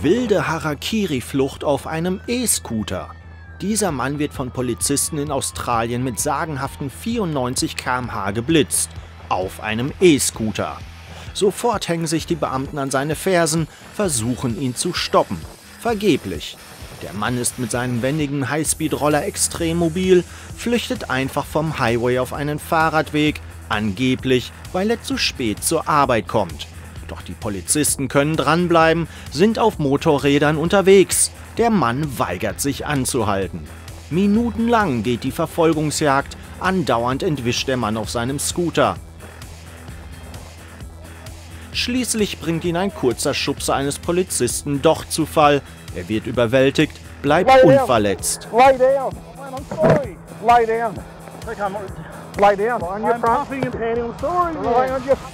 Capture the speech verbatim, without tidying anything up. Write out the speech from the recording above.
Wilde Harakiri-Flucht auf einem E-Scooter. Dieser Mann wird von Polizisten in Australien mit sagenhaften vierundneunzig Kilometer pro Stunde geblitzt. Auf einem E-Scooter. Sofort hängen sich die Beamten an seine Fersen, versuchen ihn zu stoppen. Vergeblich. Der Mann ist mit seinem wendigen Highspeed-Roller extrem mobil, flüchtet einfach vom Highway auf einen Fahrradweg, angeblich, weil er zu spät zur Arbeit kommt. Doch die Polizisten können dranbleiben, sind auf Motorrädern unterwegs. Der Mann weigert sich anzuhalten. Minutenlang geht die Verfolgungsjagd, andauernd entwischt der Mann auf seinem Scooter. Schließlich bringt ihn ein kurzer Schubser eines Polizisten doch zu Fall. Er wird überwältigt, bleibt unverletzt. Lay down. I'm sorry. Lay down. Lay down. I'm puffing and panting. I'm sorry.